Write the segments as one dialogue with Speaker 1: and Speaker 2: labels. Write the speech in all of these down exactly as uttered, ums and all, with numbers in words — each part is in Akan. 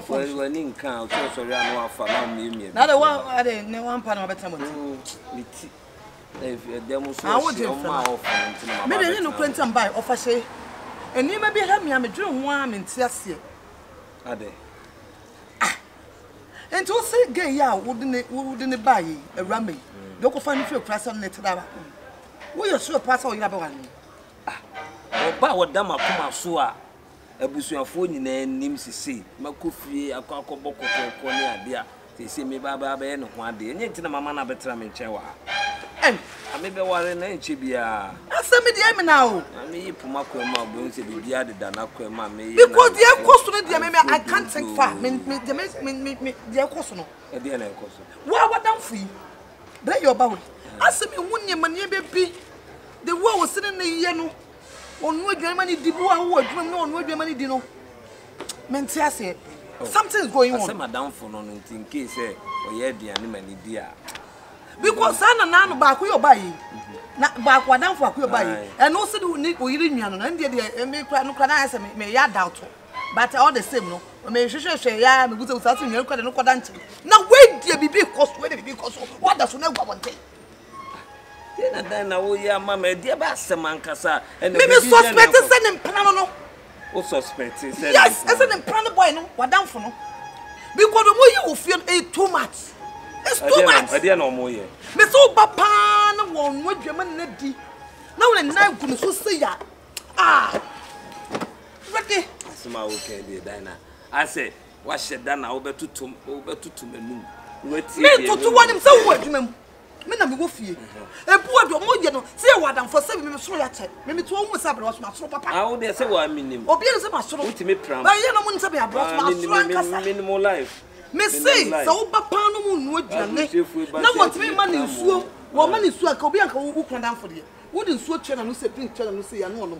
Speaker 1: phone.
Speaker 2: When in count, so around one for me.
Speaker 1: Now the one I didn't know one part of better.
Speaker 2: If you demonstrate,
Speaker 1: I would do it. Maybe you know, Clinton buy offer say, and you may be having a dream one in Tiasia.
Speaker 2: Are they?
Speaker 1: And to say gay, yeah, wouldn't it, wouldn't it buy a rummy? Don't find if you're press on it. We are sure pass all you have one.
Speaker 2: Ah, but what damn, I come out so. A bushel of phone in names to see. Makufi, a cock of Boko, Corner, dear. They see me Baba and one day, and yet in a man of a tram in Chewa. And I may be one in Chibia. I send me the M now. I mean, Pumako, my bones to be added than Aqua, mammy.
Speaker 1: Because the cost I can't take far. The cost no.
Speaker 2: A dear cost.
Speaker 1: Why, what down free? Break your bow. I said, me one year, my baby. The war was sitting in the yellow. On what Germany did, who are on what Germany did. Mentia said, something's going on. I'm down for none in case, or yet the animal dear. Because son and Nan back your buy. Not back what down for your buy. And also do need or you and and make no can answer me, may ya doubt. But all the same, no, may she say, yeah, because of something you can look at. Now, wait, dear, be cost, wait, because what does never want to.
Speaker 2: Then then I will ya mamma dear Bassaman Cassa and
Speaker 1: maybe suspect is sending Panano.
Speaker 2: What suspect is
Speaker 1: yes, as an imprana boy, no, what down for no. Because the more you will feel it too much. It's too much. I didn't know more yet. Miss Obapan won't what German Neddy. Now and now couldn't so say ya. Ah, ready.
Speaker 2: Some okay, dear Dinah. I say, what she done over to two over to two men. Wait, to one himself, what you men am go fie. E buo do mo ye no se e wadan for se me so ya che. Me me to omu sabre was ma so papa. Ah wo de se wa minim. Obi e se ma so. Uti me pram. Ba ye no mo nse be abro so ma so ankasa. Minimum life. Me say so papa no mu nu aduane. Na what me ma ni nsuo. Wo ma ni nsuo aka obi anka wo kran dan for de. Wo de nsuo che na no se pin che na no se ya no no.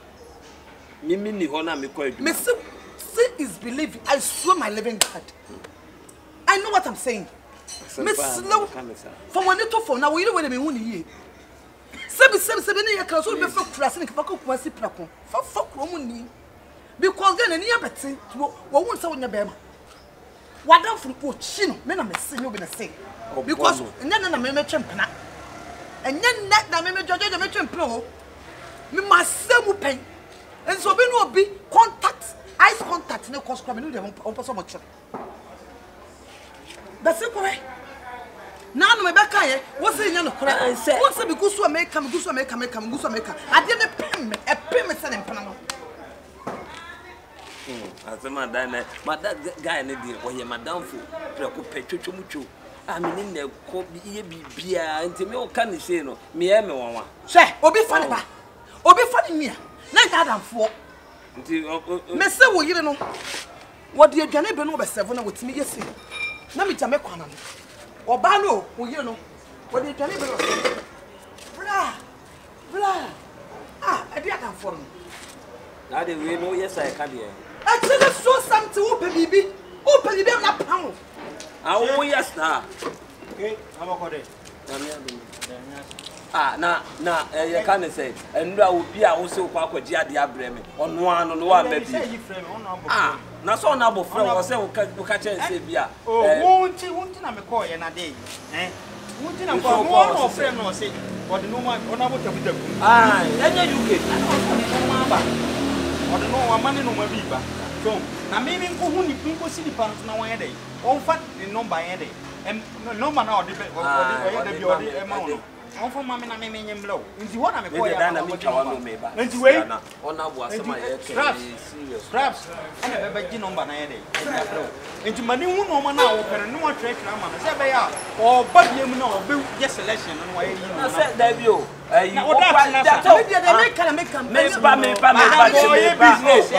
Speaker 2: Me me ni ho na me ko adu. Me say see is believing. I swear my living God. I know what I'm saying. Miss Slow from one little phone now, we don't want to be one year. Seven, seven, seven years can also be for crossing the Paco Quasi Placo for folk woman. Because then a near Betsy won't say in your bed. What down from Pochino, men are missing you in a say. Because and then I may make champion. And then that I may make judge a match pro. Me must sell pain. And so we will be contact, eyes contact, no cost coming on so much. That's it, correct. Now, my back, what's the young correct? I said, what's the goose to make come, goose to make come, come, goose to make. I didn't pay a payment in Panama. As a man, but that guy in the deal, or your madame for Preoccupation Mucho. I mean, in the court, be beer, and to me, can you say no? Me, I'm one. Say, or be funny, or be funny me. Like Adam for Mister, will you know what the Johnny Beno seven with me? Yes, let me tell me, or Bano, will you know what the Johnny Beno? Blah, blah. Ah, I did Adam for me. Now they will know, yes, I can hear. I just saw something open, baby. Open the damn pound. Oh, yes, now. Okay, I'm okay. Ah, na na you can say and I will be also quite dia breme on one on one baby. Ah, na so na bo friend o say o catch and say bia. Oh, won't you won't na me call ye na day. Eh? Won't na call one of friend no say or the no man on about to ah, enya U K. I don't know ba. Or the no one man no ma bi ba. So, na me me ko hu ni pinko si di pan na wan ye dey. On fat the number ye dey. Em number na o dey o dey dey o dey amount. I'm from Mamma and me and blow. Into what I'm a boy, and I'm a bit and you wait on our was serious. Perhaps I never begin on Banana. Into my new woman now, and no one trade Raman. I said, they are or but you know, build yes selection and why you said that you. They make can make them miss by me by my business.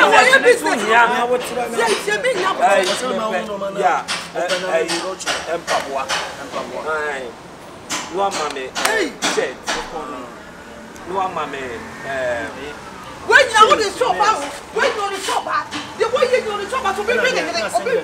Speaker 2: Yeah, and Papua and Papua. No mammy, hey, said. No mammy, when you're on the shop out, when you're on the shop out, the way you're on the shop out to be big and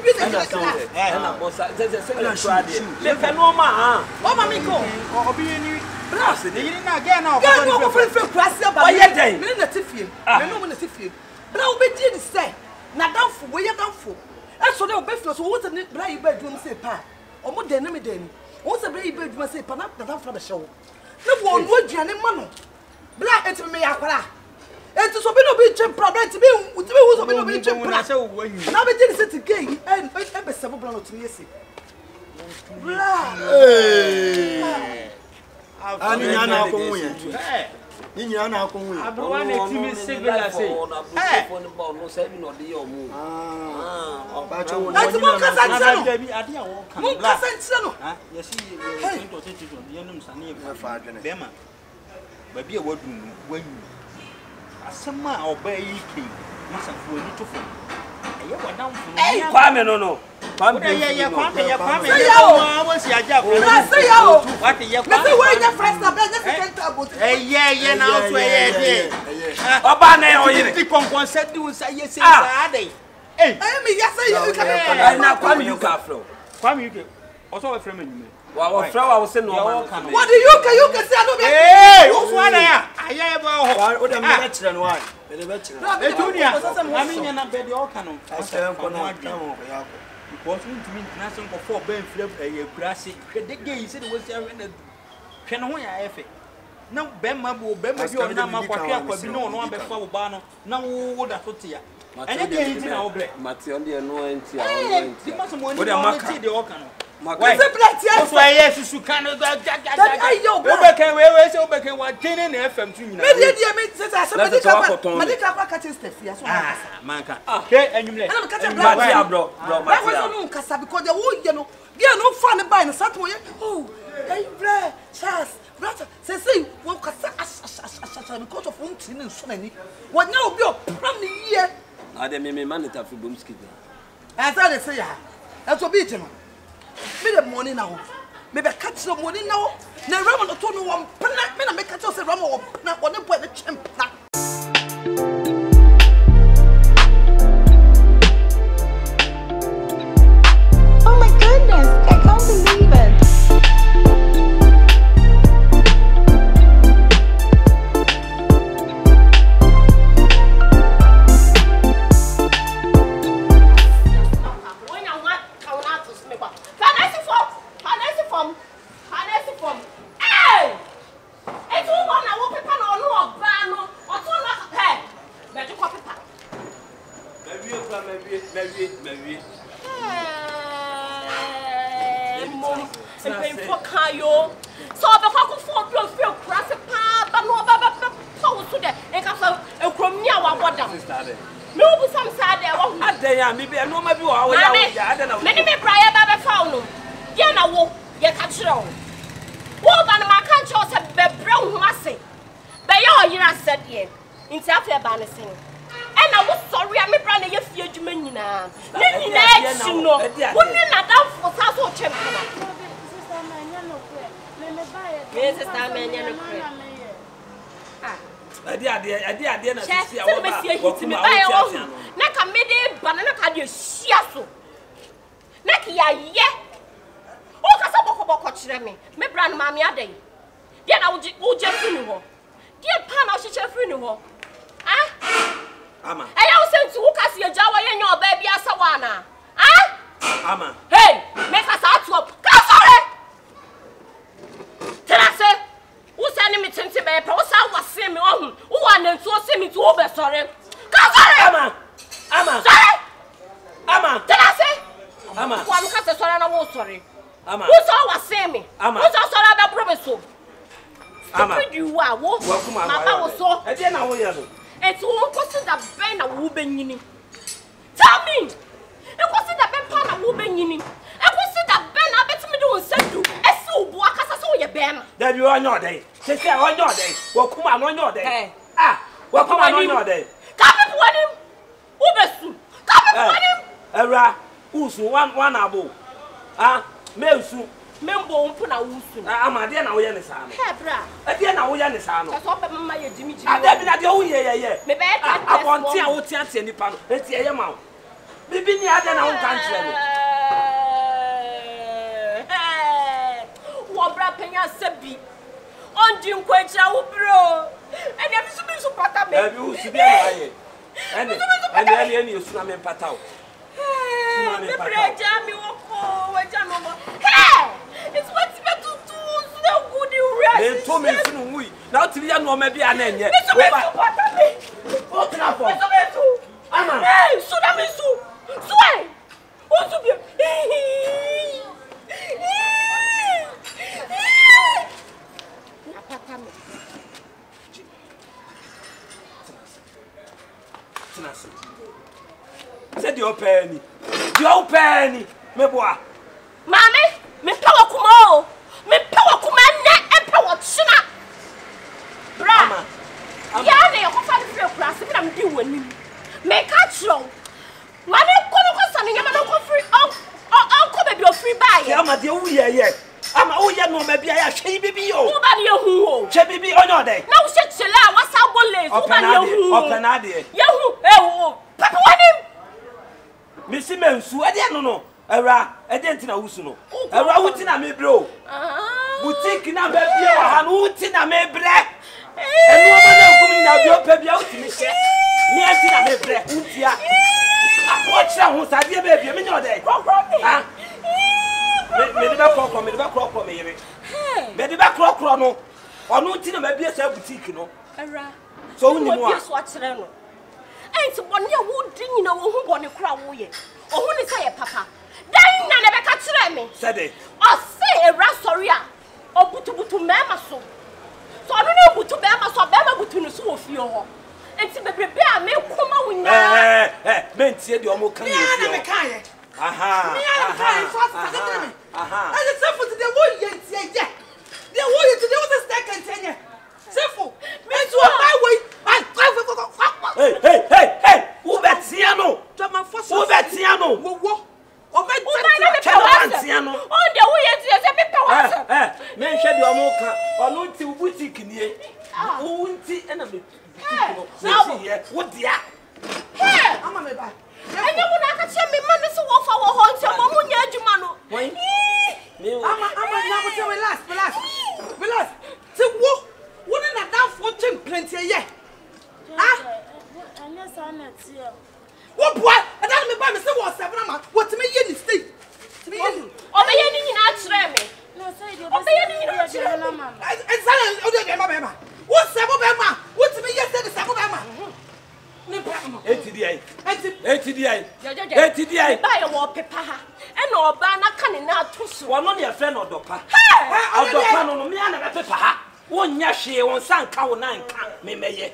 Speaker 2: there's a second Friday. Let her know, ma. Oh, mammy, go or be any brass. They didn't again. I'll go for Crassia by your day. Minute Tiffy, I know when the Tiffy. But I'll be did say, not down for where you're down for.
Speaker 1: I saw the best so what's a bright bedroom say pa. Or more than me then. What's a very bedroom say panap that for the show. No one would you any man. Black it me aqua. It is a bit of a problem to me with me who's a bit of a chip. Now we did it again and ever several brown to me.
Speaker 3: Ani ana ko mu ye. Ni nya na ko mu ye.
Speaker 4: Abro na timi civil say.
Speaker 2: Eh. No say bi no de omu.
Speaker 3: Ah. Ba cho won.
Speaker 1: Ati mo kasa ntia no.
Speaker 4: Bi ade a wo kan.
Speaker 1: Mo kasa ntia no.
Speaker 4: Ah, yes yi twenty twenty ye num sane e fa adwene. Be ma. Ba bi e wadun wanyu. Asema oba yi ke. Masafo ni tofo. Aye wadam fu.
Speaker 2: Eh, Kwame no no. Kwame
Speaker 4: ye ye Kwame ye Kwame ye o wo si aja ko.
Speaker 1: I say yo.
Speaker 4: What ye Kwame?
Speaker 1: Me say where your friends na be just second about.
Speaker 4: Eh ye ye na so ye dey.
Speaker 2: Oba na ye oyire.
Speaker 4: Ti konkon se di wo say ye say sa dey. Eh.
Speaker 1: I me yes say you
Speaker 2: I
Speaker 1: come.
Speaker 2: na Kwame you ka flow.
Speaker 4: Kwame you ke. Also we frame anyume.
Speaker 2: Wa wa fra wa say no man.
Speaker 1: What do you can you can say I no be.
Speaker 4: Eh, wo so na ya. Aye ba ho.
Speaker 3: O dem me kire no why. Me be kire.
Speaker 4: E dunia. Ami nya na be de o kan no.
Speaker 3: Asa ko na ka mo ya ko.
Speaker 4: Because we to me international go for ben flip e kurase. De gay say the we say we na hwe no ho ya efe. Na ben ma bo ben ma bi o na ma kwakwe akwa bi no no abefa wo ba no na wo da so tia. Anya de yin ti na wo bre.
Speaker 2: Mate on de no enti a
Speaker 4: Eh,
Speaker 2: no enti.
Speaker 4: ti ma so mo ni na ti de o kan no.
Speaker 1: Why? Say black
Speaker 4: O so aye susu kan no ga ga ga.
Speaker 1: Ayo,
Speaker 4: o be kan we we say o be kan wa tene na F M tu nyina.
Speaker 1: Me dey dey me say say medical medical catching stuff here so.
Speaker 4: Ah, manka. Ke anyumle.
Speaker 1: And I'm catching black.
Speaker 2: Mate bro, bro
Speaker 1: That
Speaker 2: Mate.
Speaker 1: was no kasa because the wo ye no. Girl no fan buy no sat wo ye. Oh, hey bro, Charles. Brother, say say wo kasa because of one thing so many. What now be o plan here.
Speaker 2: Na de me me man ta fi bomski.
Speaker 1: As I say ya. That's what be it no. Me the money now. Me be catch the money now. Na Rama no to no one plan. Me na me catch say Rama one na one boy the champ.
Speaker 5: Oh my goodness, I can't believe it.
Speaker 2: me pray jami woko we jami mo hey it's what me to do so good you rest
Speaker 6: e to me funu mu na o ti ya no ma bia na enye
Speaker 2: we ba
Speaker 6: o tra fo
Speaker 2: ama hey so na me so so eh o so bi papa me
Speaker 6: Tinasi. Say the open. The open. Me boa.
Speaker 2: Mami, me power kuma o. Me power kuma na e power china. Bra. Ya na yo fa free kura se bi na me di wani. Me ka chiro. Mami ko no ko sane nyama no ko free. Oh, oh, ko be bi o free buy.
Speaker 6: Ya ma de wo ye ye. Ama wo ye no ma bia ya hwe bibi o.
Speaker 2: Wo ba de hu o.
Speaker 6: Hwe bibi onyo de.
Speaker 2: Na wo se chela wa sa bole. Wo ba de hu.
Speaker 6: Open ade.
Speaker 2: Ye hu e wo. Papa wani.
Speaker 6: Misi mensu ade no no. Era ade ntina wusu no. Era wuti na me bro.
Speaker 2: Ah.
Speaker 6: Boutique na ba bia wa ha no wuti na me bre. Enu ma na kum na bia opa bia wuti me hye. Me anti na me bre. Wutia. Apochira hu sade ba bia me nyo de. Ah. Me me de ba krokro me de ba krokro me yire. Me de ba krokro no. Onu nti na ma bia sa boutique no.
Speaker 2: Era.
Speaker 6: So uni mo a.
Speaker 2: So akere no. Enti bone ya wo di nyina wo hu bone kra wo ye. Ohu ni say papa. Dan na na be ka kire me.
Speaker 6: Sade.
Speaker 2: O say era sorry a. Obutu butu mema so. So no na butu mema so be ma butu no so wo fie ho. Enti bebrebe a me kuma wo nya.
Speaker 6: Eh eh me ntie de o mo kan ye fie.
Speaker 1: Me ka ye.
Speaker 6: Aha.
Speaker 1: Me ya ka ye so asase me.
Speaker 6: Aha.
Speaker 1: I just say for today wo ye ntie ye. They wo ye today was a second tenye. Sefo. Me to my way. I
Speaker 6: Hey, hey, hey, hey! Who betiano?
Speaker 1: Jama for
Speaker 6: Who betiano?
Speaker 1: Wo wo. O be
Speaker 6: Betiano.
Speaker 2: On the way ye say me pe wa.
Speaker 6: Eh, eh, me hwe de omo ka. Ono nti boutique nie. Wo nti na me boutique no. Se ye, wo dia.
Speaker 2: Hey!
Speaker 1: Ama me ba.
Speaker 2: Enye wo na ka che me ma no so wo fa wo ho nti mo mu nya adwuma no.
Speaker 6: Wen. Me
Speaker 1: Ama ama na mo say relax, relax. Relax. Se wo. Wo na na for chem plenty ye. Ah?
Speaker 2: Unless I'm not here.
Speaker 1: What boy? I don't me buy me say what seven man. What me ye ni stay? To me ye.
Speaker 2: Obe ye ni nyina kire me.
Speaker 5: No, say the
Speaker 2: Obe ye ni nyina kire me.
Speaker 5: mama.
Speaker 1: And say o de be ma. What seven be ma? What me ye say the seven be ma? Ne pa ma.
Speaker 6: Eti di ai.
Speaker 1: Enti
Speaker 6: Eti di ai.
Speaker 2: Jojo.
Speaker 6: Eti di ai.
Speaker 2: Ba ye wo pepa ha. E na oba na ka ne na to so.
Speaker 6: Wono ne friend odopa.
Speaker 2: Hey!
Speaker 6: Odopa no no me na be pepa ha. Wonya hwe won sanka wo nan ka me meye.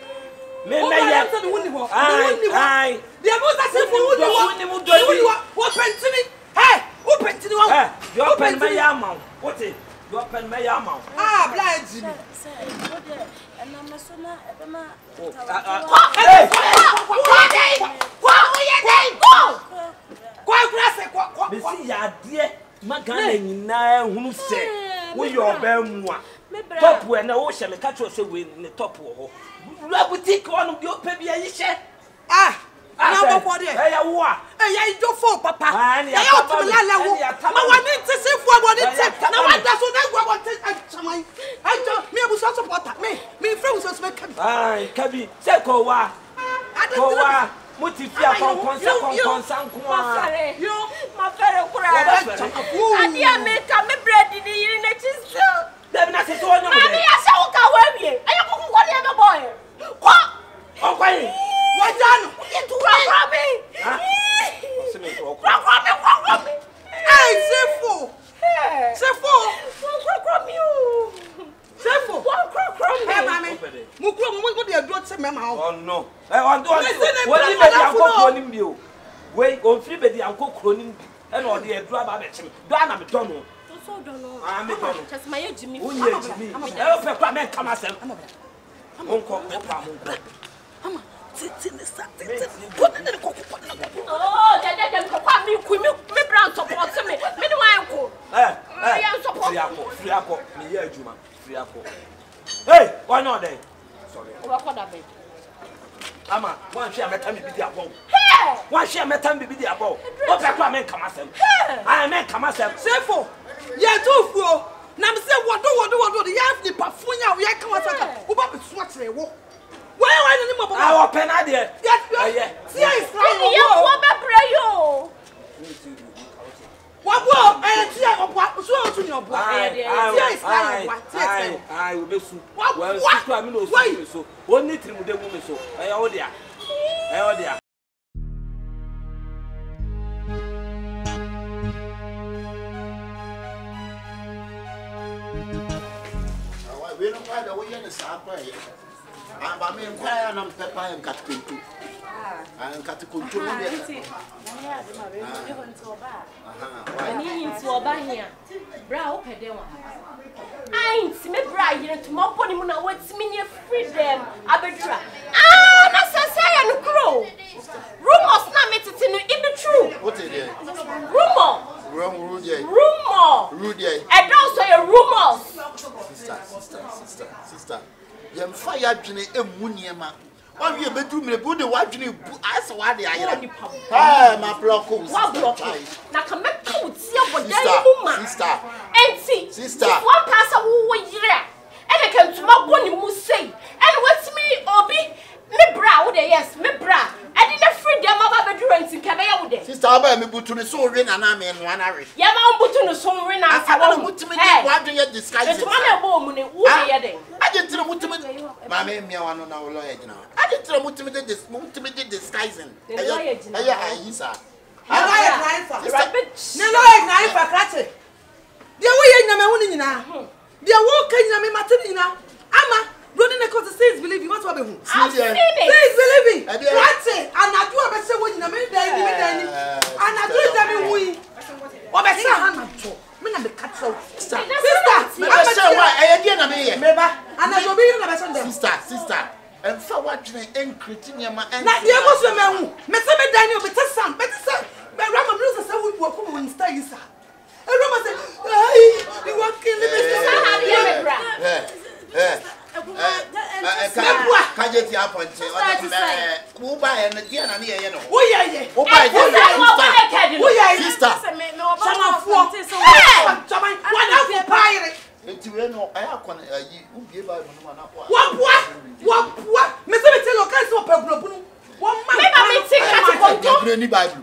Speaker 6: Me
Speaker 1: o
Speaker 6: me
Speaker 1: ba
Speaker 6: ye.
Speaker 1: ya say the woni wo.
Speaker 6: Ai ai.
Speaker 1: The about that say for woni wo.
Speaker 6: Woni mu do bi.
Speaker 1: Wo pentini. Hey, wo pentini wo.
Speaker 6: Eh, your pen me ya ma. What is? Your pen me ya ma.
Speaker 1: Ah, blind Jimmy.
Speaker 5: Say, go there. And I'm a son of Ebema.
Speaker 6: Hey!
Speaker 1: Kwa o ye dey go. Kwa kura se kwa kwa.
Speaker 6: Me si ya de magana nyina hunu se. Wo ye oba mu a. Top we na wo hye me ka cho se we ne top wo ho. Lu boutique wonu bi o pe bi ayi hye.
Speaker 1: Ah, na bo ko de.
Speaker 6: Eh ya wo a.
Speaker 1: Eh ya ijo fo papa.
Speaker 6: Ah,
Speaker 1: Ya yo to la la wo. Ma wa ni ti se fu abo ni ti. Na wa da so na gwa bo ti chaman. Ai jo me abu so supporter. Me, me friend so so come.
Speaker 6: Ai, kabi se ko wa. Ko wa. Muti fi akon kon se kon kon san ko a.
Speaker 2: Yo, ma fere kura. Adi America me bread ni yiri na chi so.
Speaker 6: Dem na se so onyo mo.
Speaker 2: Mami ya se wo ka wa wie. Ayo ko ko ni e boy. Ko.
Speaker 6: On kwa yi.
Speaker 1: Wa janu.
Speaker 2: Itu ra ra me.
Speaker 6: Ha? Se me ko ko.
Speaker 2: Ra ra me, ra ra me.
Speaker 1: Hey, Sefo.
Speaker 2: Hey.
Speaker 1: Sefo.
Speaker 2: Ra ra me o.
Speaker 1: Sefo.
Speaker 2: Wa ra ra me.
Speaker 1: Hey, mami. Mu kuro mu mo de aduro se mema ho.
Speaker 6: Oh no. Eh on do on.
Speaker 1: Listen,
Speaker 6: Woni
Speaker 1: brother,
Speaker 6: be di
Speaker 1: that's
Speaker 6: akoko
Speaker 1: no.
Speaker 6: ni bi o. We on free be di akoko ni bi. E na o de adura ba be chim. Do ana me do no.
Speaker 2: So do no.
Speaker 6: Ah me do no.
Speaker 2: Just my Jimmy.
Speaker 6: Unye Jimmy. E o pe kwa me kama sem. Onko me pa mo.
Speaker 1: Ama, titi ne sa titi. Put ne ko ko na ko.
Speaker 2: Oh, ja ja ja ko kwa mi ku mi mi brand support me. Me ni wan ko.
Speaker 6: Eh, eh.
Speaker 2: Me support.
Speaker 6: Free akọ, free akọ. Me ye adwuma. Free akọ. Hey, why not there? Sorry.
Speaker 2: O ba ko da be.
Speaker 6: Ama, wan hwe ameta me bi di abọ.
Speaker 2: Hey!
Speaker 6: Wan hwe ameta me bi di abọ. O pe kwa me kama sem. Ah, me kama sem.
Speaker 1: Sefo. Ye to fuo. Na me say wodo wodo wodo ye af ni pafunya ye kan wasaka. Wo ba be so akere wo. Why why ni mo
Speaker 6: Ah,
Speaker 1: baba?
Speaker 6: o pe na de.
Speaker 1: Yes,
Speaker 6: Eh, yeah.
Speaker 1: see is
Speaker 2: Ni ye
Speaker 1: right.
Speaker 2: wo be pray yo.
Speaker 1: Wabo, I see obo, so to your boy. Tia is kind of what?
Speaker 2: I will be so. Well, I mean, no, so. One need to the woman so. I order. I order.
Speaker 3: We don't find a way in the South Bay. I'm in choir and I'm pepper and cat kuntu. And cat kuntu.
Speaker 7: I need to obey here. Brow, Pedema. I ain't me bride here to mop on him when I want to mean your freedom. Abedra. Ah, that's a say and crow. Rumors not meant to tell you in the truth.
Speaker 3: What is it?
Speaker 7: Rumor. Rumor.
Speaker 3: Rudy.
Speaker 7: And also a rumors.
Speaker 3: Sister, sister, sister, sister. Yem fire Jenny and Muniama. One year bedroom, the good watching I saw what they are. Ah, my block.
Speaker 7: What block? Now come back to see what
Speaker 3: they sister.
Speaker 7: And see,
Speaker 3: sister.
Speaker 7: One person who was here. And I came to my one must say. And what's me, Obi? Me bra, yes, me bra. I didn't free them about the drawings in Cabaya.
Speaker 3: Sister, I me put to the soul ring and I'm in one hour.
Speaker 7: Yama put to the soul ring. I want to put me what do you disguise? It's one woman who I
Speaker 3: didn't tell him to my name, me one on our lawyer now. I didn't tell him to me this multimedia disguising. I is a
Speaker 1: no lawyer, for Cratchit. The way you're now, the walking in Martina, Ama. Running the course says believing what will be who?
Speaker 7: I've seen it.
Speaker 1: Says believing. What's it? And I do a better when you made any. And I do it every week. What I say, I'm not sure. Men are the cats out. Sister, I'm not sure why I again am here. Remember, and I will be in a better sister, sister. And for watching and critiquing my and not the other woman. Mister Daniel, better son, better son. But Ramon knows that we walk over in style. And Ramon said, hey, you walk in the business. Can you tell point? Who buy and again and here, you know? Who are you? Who buy it? Who are you? Sister, some of what is one of the pirate. It's you know, I have one. You give out one. What? What? What? What? Mister Tell your guys what? One man, I take that Bible.